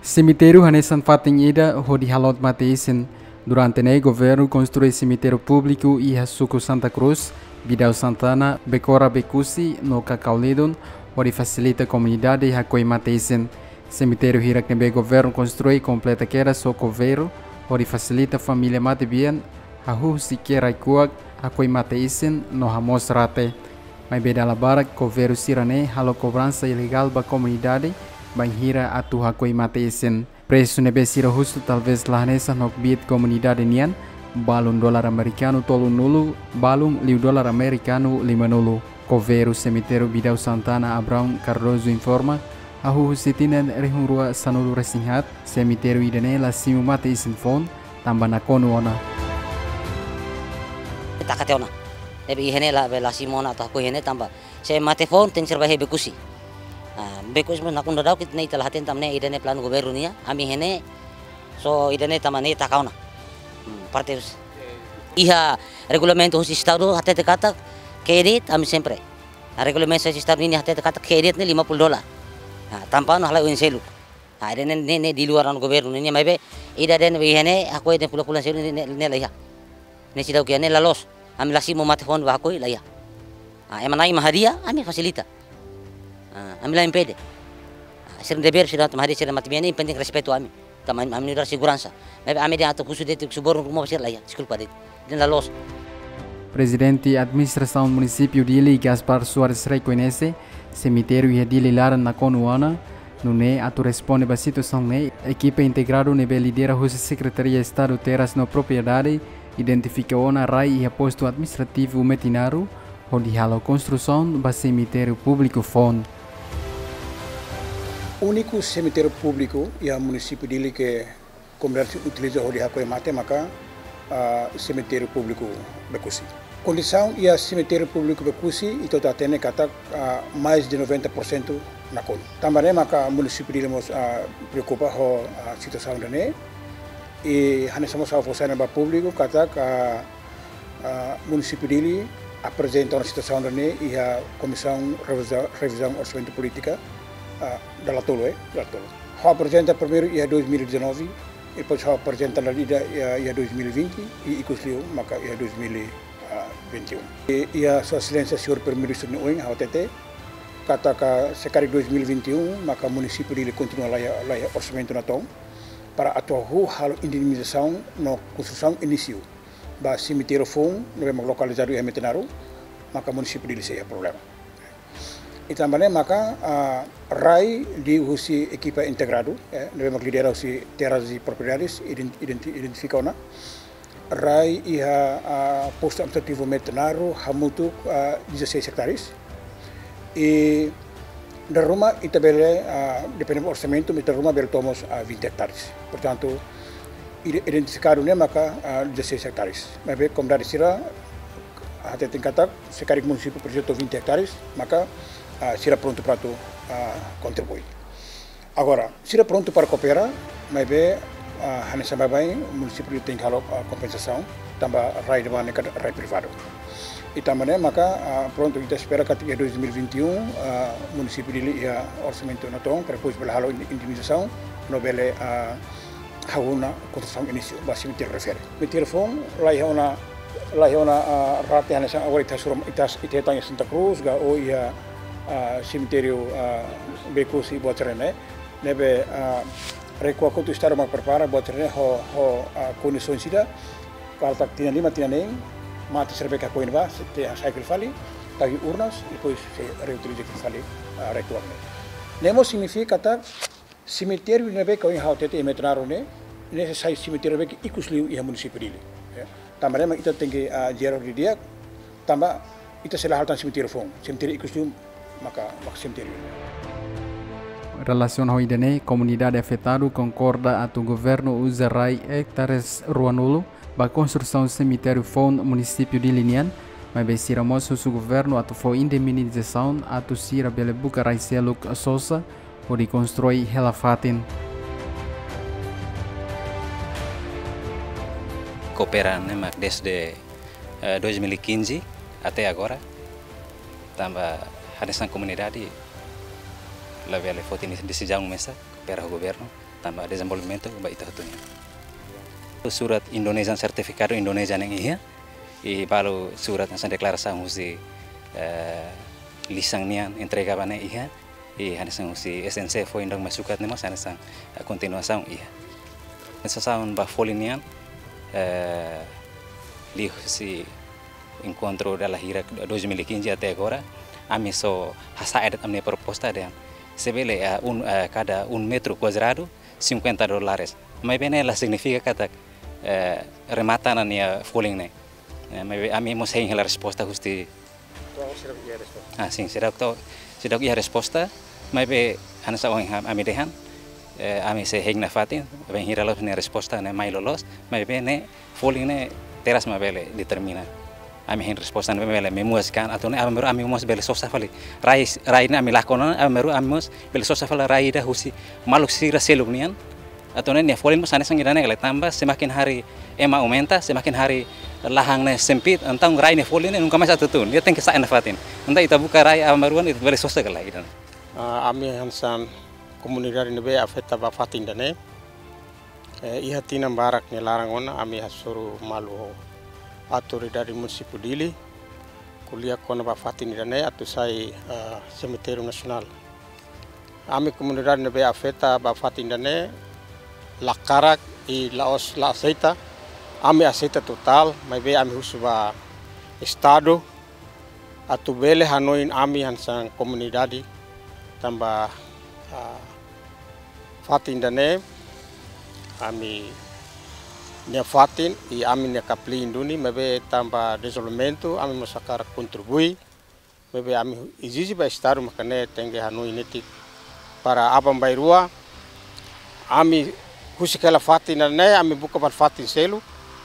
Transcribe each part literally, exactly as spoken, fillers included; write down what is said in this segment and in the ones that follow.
Cemitério Hanesan Fatinhida, Rodi Halot Mateisin. Durante o governo construiu cemitério público e Suco Santa Cruz, Bidau Santana, Becora Becusi, no Cacau Lidon, onde facilita a comunidade e Hakoi Mateisin. Cemitério Hirak Nebe governo construi completa queda socoveiro, onde facilita a família Matebian, Hahu Siqueira Kuak, Hakoi Mateisin, no Hamos Rate. Mas beda labara coveiro Sirane, halo cobrança ilegal da comunidade, banhira atu Hakoi Mateisin. Preço nebe sira justo talvez lá nessa nok bit comunidade nian, balum dólar americano tolu nulu, balum liu dólar americano lima nulu. Coveiro cemitério Bidau Santana Abrão Cardoso informa, ahu sitinen rehungrua sanulu resinghat, cemitério idane la simu Mateisin fon, tambah nakonu ona. Takateona. Nebe ihene la la simona atau ko ihene tambah. Se mate fon ten serba he bekusi. Bekus men nakunda daw kit nei talahatin tamne idane plan governo nia ami hene so idane tamane takauna parte iha regulamento hos estado até te kata kredit ami sempre a regulamento hos estado ini até te kata kredit ne lima puluh dolar tanpa no hala unselu ha idane ne ne di luar governo nia maibe idane ihene aku idane puluh puluh selu ne ne lah ne sidau kiane lalos ami lasi mo mate fon wa aku lah ya emanai mahadia ami fasilita Ambil impede. Sering deber sudah temari sering mati biani penting respeto ami. Taman ami udah segurança. Mas ami dia atau khusus dia subor rumah pasir lah ya. Desculpa dia. Dan lalos. Presidente Administração Município Dili Gaspar Soares reconhece cemitério e Dili Lara na Conuana. Nune atu responde ba situação ne equipe integrado nebe lidera a Secretaria de Estado Terras na propriedade identifica ona rai e posto administrativo Metinaro onde halo construção ba cemitério público fond. Único cemitério público e a município dele que comércio utiliza o Hakoi Mate maka uh, cemitério público Becusi. Condição e a cemitério público Becusi itu tá tendo kata uh, mais de noventa por cento na col. Também maka município dele mos uh, preocupa com a situação dele e hanya sama sama fokusnya ba público kata uh, uh, município dele apresenta uma situação dele e a comissão revisão revisão orçamento política Uh, dalla Tolo, eh, dalla Tolo. Ho apresenta primeiro ia dois mil e dezenove, e depois ho apresenta na lida ia dois mil e vinte e ikuslio maka ia dois mil e vinte e um. E ia sua silência senhor primeiro-ministro no Oing, Hautete, kata ka sekali dois mil e vinte e um maka município dele continua lá lá orçamento na tom para atuar halo indenização no construção início. Ba cemitério fon no é localizado em Metenaro, maka município dele seja problema. E também maka uh, rai di husi equipa integrado, eh, nós lidera husi terras e propriedades identi identifica ona. Rai iha uh, posto administrativo Metenaro hamutu uh, dezesseis hectares. E da rumah itabele uh, depende do orçamento, mas da rumah bel tomos uh, vinte hectares. Portanto, identificado ne maka uh, dezesseis hectares. Mas bem como dari sira até tem kata sekali município projeto vinte hectares, maka Uh, será pronto para tu uh, contribuir. Agora, será pronto para cooperar, mas bem, hanya sama bem, o município tem halo uh, compensação, também rai de mana rai privado. E também maka uh, pronto kita espera que até dois mil e vinte e um uh, município dele ia orçamento na tom para depois bela halo indenização, no bele uh, hauna construção início, basicamente refere. Me telefone lá ia una lá ia una uh, rate hanya sama agora itas itas itetanya Santa Cruz ga o ia Uh, cemitério uh, Becusi buat rene, nebe uh, reku aku tu start mak prepara buat rene ho ho uh, condições sida, kalau tak tina lima tina neng, mati serbe ka koin ba, sete cycle fali, tagi urnas, depois se reutiliza que fali uh, reku akne. Nemo significa kata cemitério nebe kau yang hau tete emetnaro ne, nesse sai cemitério nebe ikusliu ia município dele. Também ita tinggi uh, jero di dia, tambah ita sela haltan cemitério fong, cemitério ikusliu maka cemitério. Relação ao idane, comunidade afetada concorda a que o governo usa rai hectares ruanulo para a construção do cemitério fond município de Linian, mas besiramos o governo a for indemnização a tu sira belebuca rai seluk sosa ou de construir helafatin. Cooperan né, desde uh, dois mil e quinze até agora, tambah Hanesan comunidade, la vele foto ini decisão mesa, para o governo, tambah desenvolvimento ba ita hatunya. Surat Indonesian Certificado Indonesia yang iya, i baru surat yang deklarasi musi uh, lisang nian entrega bane iya, i hanya sang musi S N C foi indang masukat nih mas hanya sang continuação iya. Nessa saun ba folinian uh, li si encontro dalla hira dua ribu quinze até agora, ami so hasa edat amne proposta dan sebele uh, un uh, cada un metro quadrado cinquenta dólares. Mas bem ela significa kata Uh, rematan ania falling ne, uh, maybe ami mo saying la resposta justi. Ah, sim, será que será que a resposta, maybe ana sa ong ami dehan, uh, ami se heng na fatin, ben hira los ne resposta ne mai lolos, maybe ne falling ne teras mabele determina. Ami hen resposta ne mabele memuaskan atau ne ami ami mos bele sosa fali. Rai rai ne ami lakona ami ami mos bele sosa fali rai dah justi maluk sira selunian. Atau nih folin mas anes ngirane kalau tambah semakin hari ema aumenta semakin hari lahangnya sempit entang rai nih folin nunggu masih satu tahun dia tengke saya nafatin entah itu buka rai amaruan itu balik sosial lah gitu. Ami hansan komunitas ini be afeta bafatin dane iha tinam barak nih larang ona ami hasuru malu aturi dari municipio Dili kuliah kona bafatin dane atau saya Cemitério Nasional. Ami komunitas ini be afeta bafatin dane lakarak i laos la aceita ami aceita total mai be ami husuba estado atu bele hanoin ami hansang komunidade tambah uh, fatin dane ami nia fatin i ami nia kapli induni mai be tambah desenvolvimento ami masakar kontribui mai be ami iziji ba estado makane tenge hanoi neti para abang bairua ami husi kala fatin na ami buka par fatin selu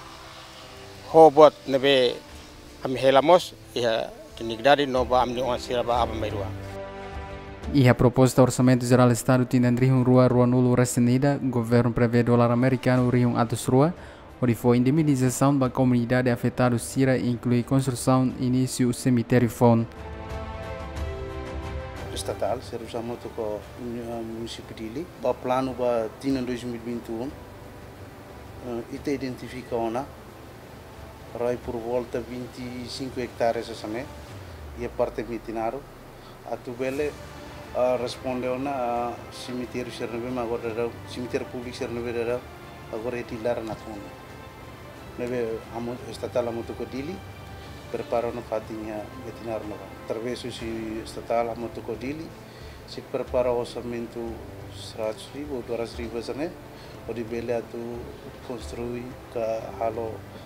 hobot nebe ami helamos iha tinigdadi nova amni on siraba aba mairua. E a proposta do Orçamento Geral do Estado tinha Rium Rua Rua Nulo Recenida, governo prevê dólar americano Rium Atos Rua, onde foi indemnização da comunidade afetada Sira inclui construção início cemitério Fon. Estatal, serve muito com o município Dili. O plano para Tina dois mil e vinte e um, ita identifica ona, rai por volta vinte e cinco hectares essa me, e a parte mitinaro, a tubele responde ona a cemitério Cerneve, mas agora cemitério público Cerneve agora é tilar na zona. Neve estatal a muito com Dili. Prepara na fatinha veterinário nova. Através do estatal a Motocodili se prepara o orçamento seratus ribu, dua ratus ribu sana, onde bela tu construir ke halo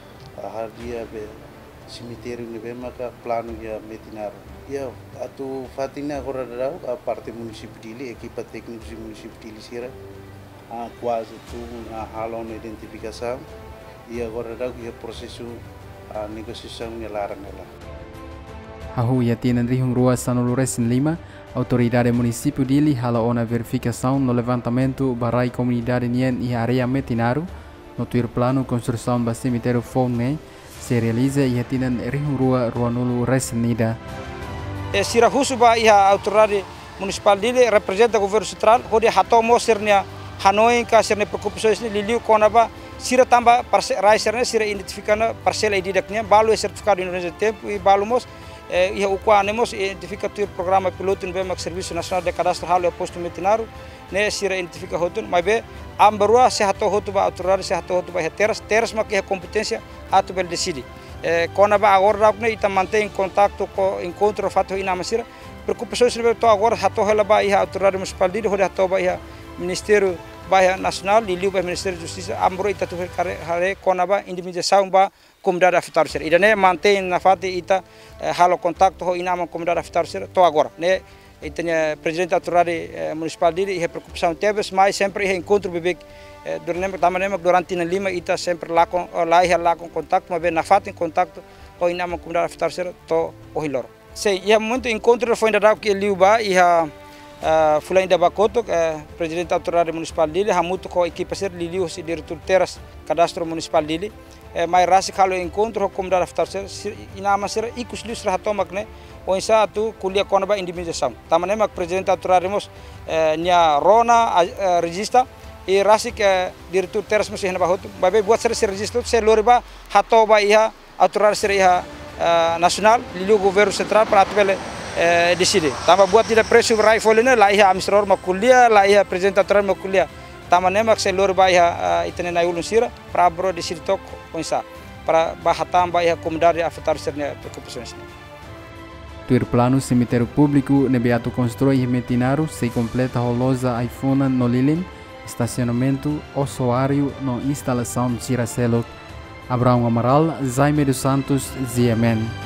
hardia be cemitério nebe maka plano ya veterinário. Ya, atu fatinha agora dau a parte município Dili, equipa técnica do município Dili sira, a quase tu a halo na identificação e agora dau que é processo a negosiação larang nela. Hahu yatinan Rium Rua Sanulu Resin lima, autoridade município Dili hala ona verificação no levantamento barai comunidade nien e area metinaru, no tuir plano construção ba cemitério Fone se realiza yatinan Rium Rua Rua Nulu Resin nida. Sira husuba iha autoridade municipal Dili representa governo central, hodi hato mo sernia Hanoi ka serne preocupações ni liliu konaba sira tamba rai serne sira identificando parcela ididaknya balu certificado Indonesia tempo e balumos eh, iha ukwa anemos identifica tu programa piloto no bemak Serviço Nacional de Cadastro Halo Posto Metinaro ne sira identifica hotun mas be ambarua se hato hotu ba autoridade se hato hotu ba teras teras mak iha competência atu bel decide eh, konaba agora ne ita mantém contato com encontro fato ina masira preocupações ne to agora hato hala ba iha autoridade municipal di hodi hato ba iha Ministério Bahia Nacional, Liliu Bahia Ministério de Justiça, Ambro ita tu hare konaba indemnização ba comunidade afetada ser. Ida ne mantém na fati ita halo contato ho inama comunidade afetada ser to agora. Ne itanya presidente autoridade municipal dele e preocupação teve, mas sempre e encontro bebek durante também durante na lima ita sempre lá com lá e lá com contato, mas na fati em contato ho inama comunidade afetada ser to o hilor. Sei, e muito encontro foi ainda que Liliu ba e Uh, Fulai da Bakoto, uh, presidente da autoridade municipal dele, hamuto com a equipe ser Liliu, se diretor teras cadastro municipal dele, uh, mas rasi kalau encontro com a comunidade afetada ser, inama ser ikus lus rahatomak ne, ou insa tu kuliah konaba indemnização. Tamane mak presidente da autoridade mos uh, nia rona uh, registra e rasik eh, diretor teras masih hena bahut babe buat ser registro se loriba hato ba iha autorar ser iha uh, nasional lilu governo central para atbele eh, decide tamba buat tidak presu rai folene la iha amisror makulia la iha apresentator makulia tama nemak se loriba iha uh, itene na ulun sira para bro decide tok konsa para bahatam ba iha komodari afetar sernya preocupações. Tuir plano cemitério público nebeato constrói e metinaru se completa rolosa iPhone no Lilin, estacionamento, ossuário no instalação de Giracelo. Abraão Amaral, Jaime dos Santos, Z M N.